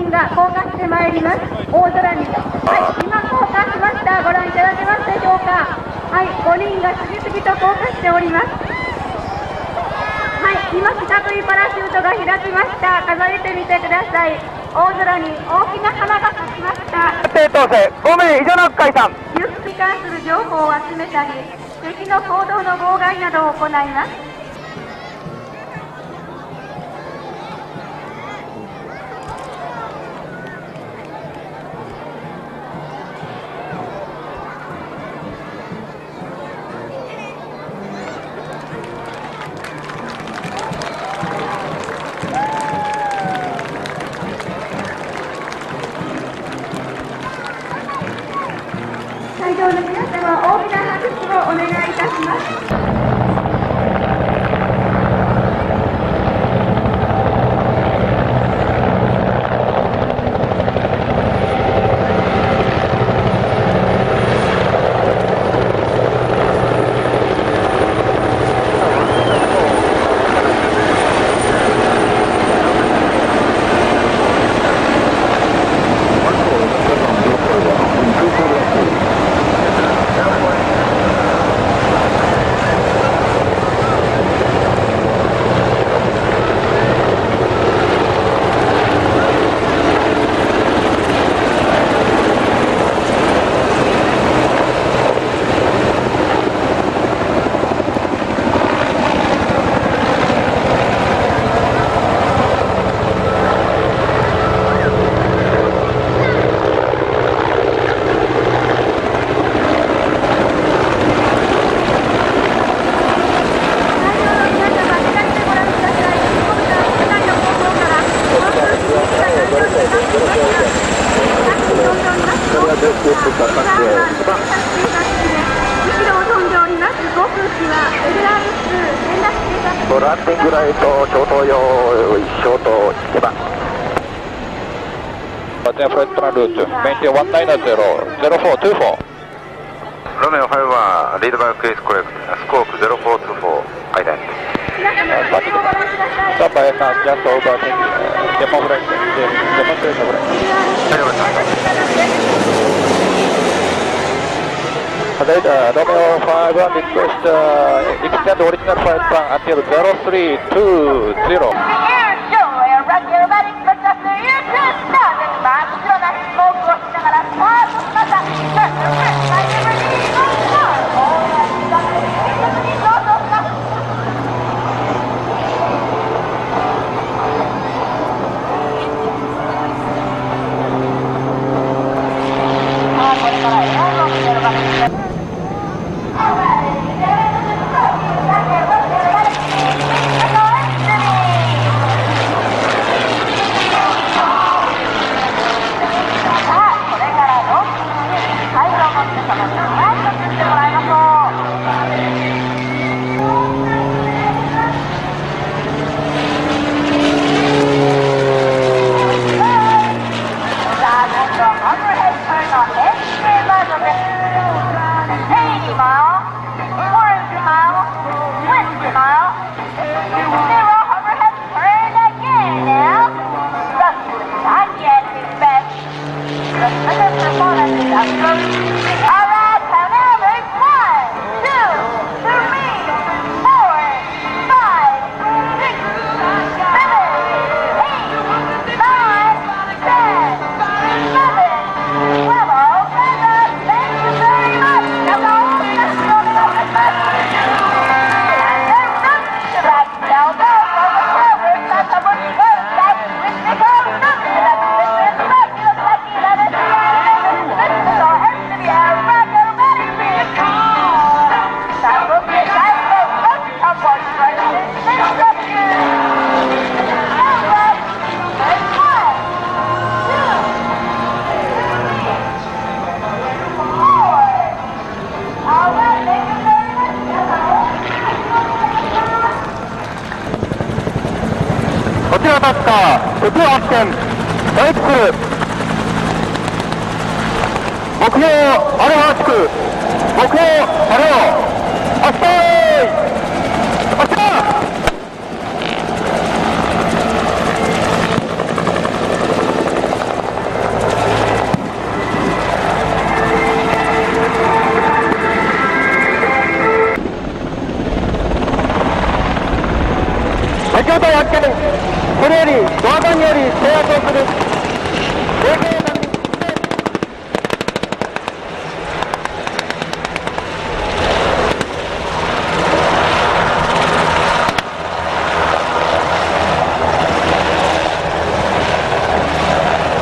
輪が降下してまいります。大空に。はい、今降下しました。ご覧いただけますでしょうか。はい、5輪が次々と降下しております。はい、今四角いパラシュートが開きました。数えてみてください。大空に大きな花が咲きました。 定当選5名以上の解散。 輸出に関する情報を集めたり、敵の行動の妨害などを行います。会場の皆様、大きな拍手をお願いいたします。 ランディングライト消灯用消灯1番。 Then flight plan route maintain 190-0424. Romeo 5 はリードバックエースコレクトスコープ0424 ident. Stop by just over demo flight demonstration flight. Romeo 5 request extend original flight plan until 0320. 敵を発見、退出する。目標アルファ地区、目標アルファ発射発射。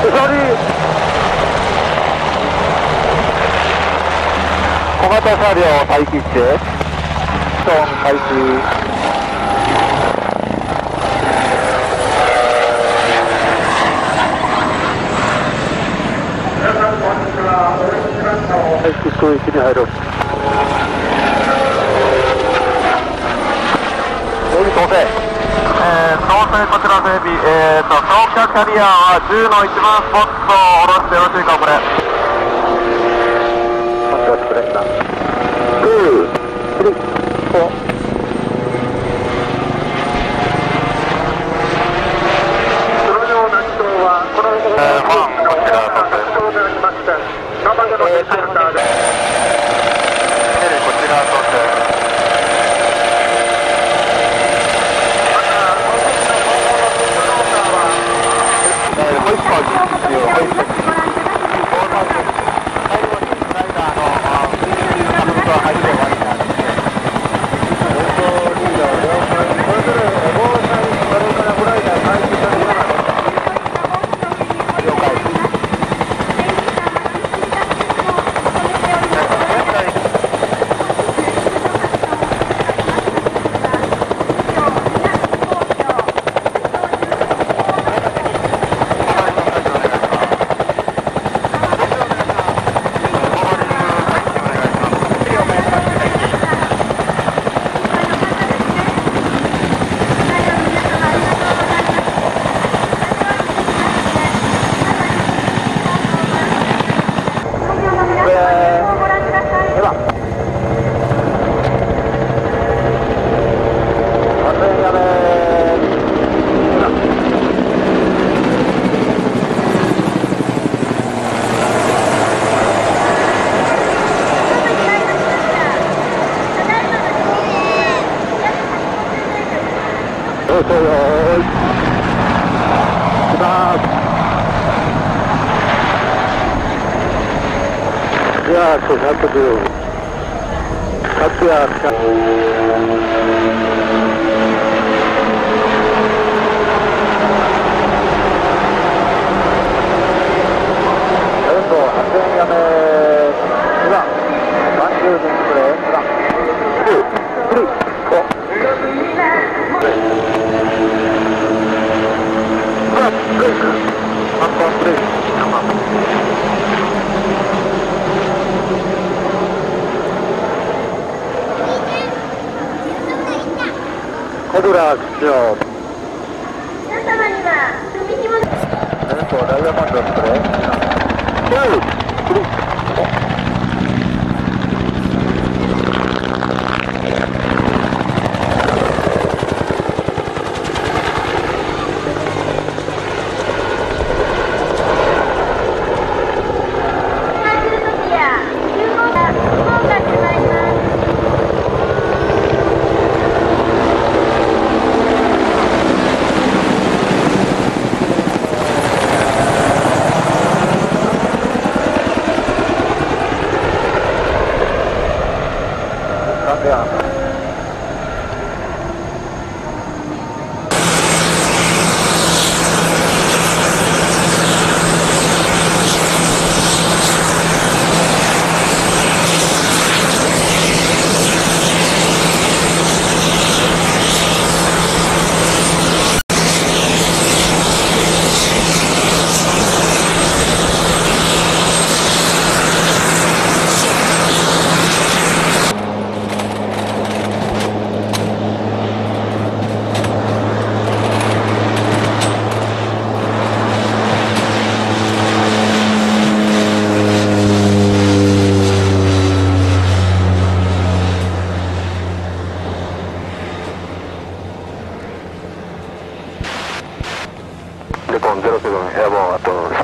小型車両待機して、ストーン開始。はい、空域に入る。当選こちら整備、消火キャリアは10の1番スポットを下ろしてよろしいか、これ。待ってくれ、2、3、4。黒城南東は、このこちら、そうでありまして、生でのセンターで。こちら、当選。コブラ基調。 皆様には踏み紐で。 ダイヤモンドスプレー。レコン07エアボーンあと